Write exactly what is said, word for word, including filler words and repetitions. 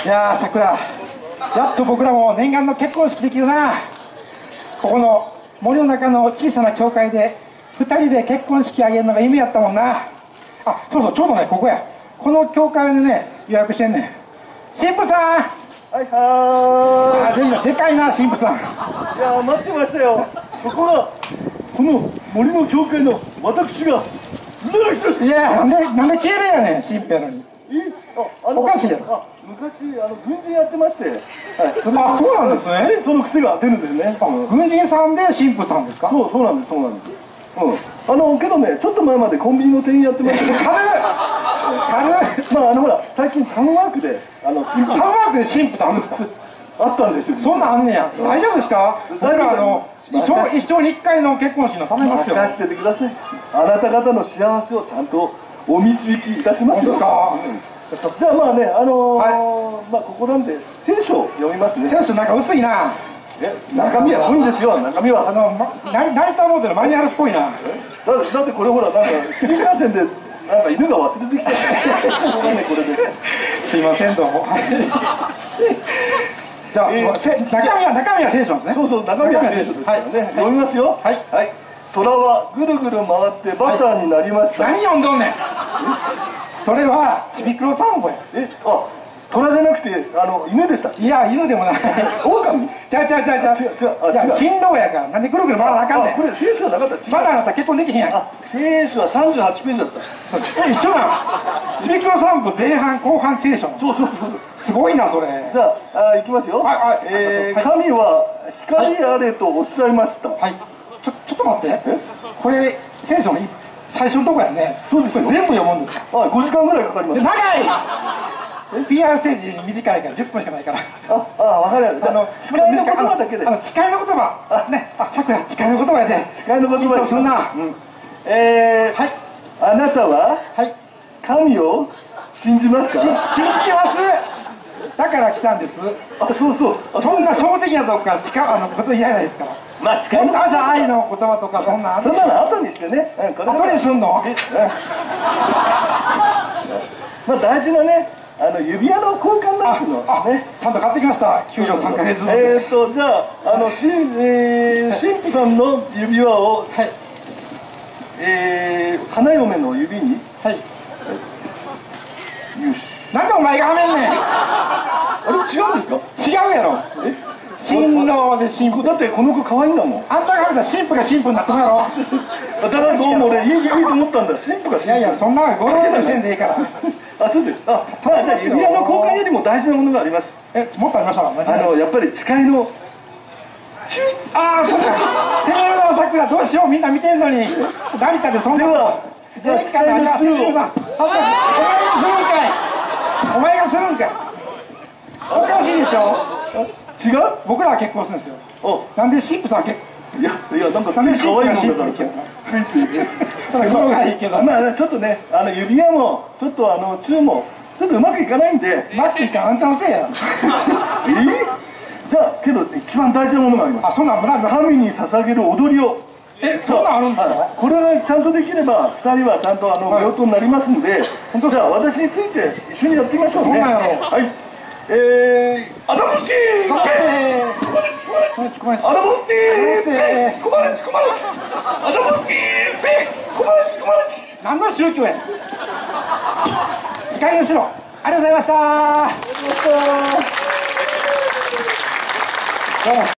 いやー、さくら、やっと僕らも念願の結婚式できるな。ここの森の中の小さな教会でふたりで結婚式あげるのが夢やったもんな。あ、そうそう、ちょうどね、ここや。この教会にね、予約してんねん。神父さん。 はいはーい。あ、でかいな、神父さん。 いやー、待ってましたよ。ここがこの森の教会の私がルです。 いやー、なんでなんで敬礼やねん、神父やのに。 えああのおかしいやろ。 あ昔あの軍人やってまして、はい、それあ、そうなんですね。 でその癖が出るんですね。 あ、軍人さんで神父さんですか。 そうそうなんです、そうなんです。うん、あのけどね、ちょっと前までコンビニの店員やってましたね。 軽い軽い。 まああのほら、最近タウンワークであの新タウンワークで神父ってあるんですか。 あったんですよ。 そんなんあんねや。大丈夫ですか。僕らあの一生一生に一回の結婚式のためますよ。 任せててください。あなた方の幸せをちゃんとお導きいたしますよ。 本当ですか。 じゃあまあね、あのー、まあここなんで聖書を読みますね。 聖書なんか薄いな。 え、中身は濃いんですよ。中身はあの、ま、成成田モデルマニュアルっぽいな。 だってだってこれほらなんか新幹線でなんか犬が忘れてきた。しょうがないこれで。 すいませんどうも。じゃあ、えー、せ中身は中身は聖書ですね。 そうそう、中身は聖書ですからね。はい、読みますよ。はいはい。虎はぐるぐる回ってバターになりました。 はい、何読んどんねん。それはちびくろ散歩や。 え、あ、虎じゃなくてあの犬でした。 いや、犬でもない。 狼？ ちゃうちゃうちゃうちゃう。 違う違う。 新郎やからなんでぐるぐる回らなあかんねん。 これ聖書はなかった。 バターなったら結婚できへんやん。 あ、聖書はさんじゅうはちページだった。 え、一緒なん。ちびくろ散歩前半後半聖書。 そうそうそう。 すごいなそれ。 じゃあ、あ、いきますよ。はいはい。えー、神は光あれとおっしゃいました。はい。 ちょちょっと待って。これ聖書の最初のとこやね。 そうですよ。 これ全部読むんですか。 あ、ごじかんぐらいかかります。 長い。ピーアール ステージ短いからじゅっぷんしかないから。 あ、あ、わかる。あの誓いの言葉だけで。 あの誓いの言葉。ね、あ、さくら誓いの言葉やで。 誓いの言葉。 緊張すんな。 えー、はい。あなたははい神を信じますか。 信じてます。だから来たんです。 あ、そうそう。 そんな正直なとこから誓うあのこと言えないですから。 まあ誓いの本当は愛の言葉とかそんなある。 そんなの後にしてね。 後にすんの。 まあ大事なね、あの指輪の交換なんていうのね。 ちゃんと買ってきました。給料さんかげつ。 えっとじゃああのしんえ神父さんの指輪をはい。えー、花嫁の指に。はい。よし。なんでお前がはめんねん。あれ違うんですか。違うやろ。え、 新郎で新婦だってこの子可愛いんだもん。 あんたがはめたら新婦が新婦になってもやろ。 だからどうも俺いいいいと思ったんだ。新婦が新婦。 いやいや、そんなゴロゴロしてんでいいから。 あ、そうです。あ、まあじゃあ指輪の交換よりも大事なものがあります。 え、もっとありました。 あのやっぱり誓いの。 ああ、そっか。てめえのさくらどうしよう、みんな見てんのに。成田でそんな。 では、じゃあ誓いの通を。 お前がするんかい。おかしいでしょ。 違う？ 僕らは結婚するんですよ。なんで神父さん結婚？いやいや、なんか可愛いもんだから。ついつい。ただ語呂がいいけど。まあちょっとね、あの指輪もちょっとあの中もちょっとうまくいかないんで。 うまくいかん、あんたのせいや。 え？じゃあけど一番大事なものがあります。 あ、そんなんもなる。 神に捧げる踊りを。 え、そんなんあるんですか。 これがちゃんとできればふたりはちゃんとあの夫婦になりますんで。じゃあ私について一緒にやってみましょうね。はい。えー、アダムスティー。アダムスティー。アダムスティー。コマレチコマレチ。アダムスティー。ペコマレチコマレチ。 何の宗教や。いい加減しろ。ありがとうございました。 ありがとうございました。 どうも。